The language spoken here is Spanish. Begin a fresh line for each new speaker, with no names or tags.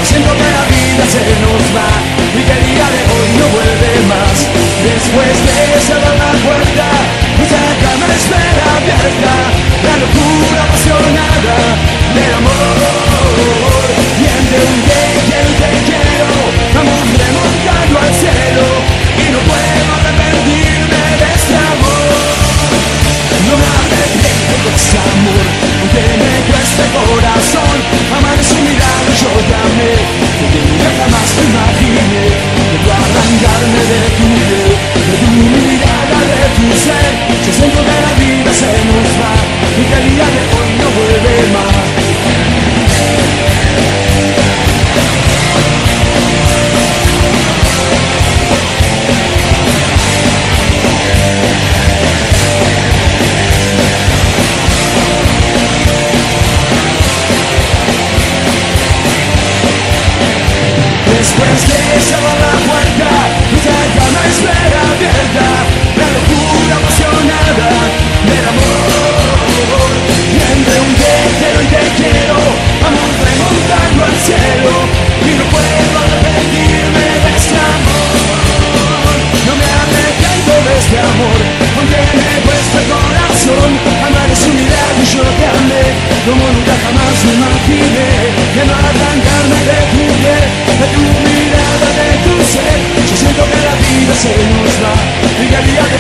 siento que la vida se nos va y que el día de hoy no vuelve más. Después de cerrar la puerta, nuestra cama espera abierta, la locura apasionada del amor. Y entre un te quiero, vamos remontando al cielo, y no puedo arrepentirme de este amor. No me arrepiento de ese amor, aunque me cueste el corazón. Amar es un milagro, yo te amé, porque nunca jamás te imaginé. Debo arrancarme de tu piel, de tu mirada, de tu ser. Yo siento que la vida se nos va y que el día de hoy no vuelve más. Después de cerrar la puerta, nuestra cama espera abierta, la locura apasionada del amor. Y entre un te quiero, vamos remontando al cielo, y no puedo arrepentirme de este amor. No me arrepiento de este amor, aunque me cueste el corazón. Amar es un milagro y yo te amé, como nunca jamás me imaginé. Que no arrancarme de tu piel, de tu mirada, de tu ser. Yo siento que la vida se nos va y que el día de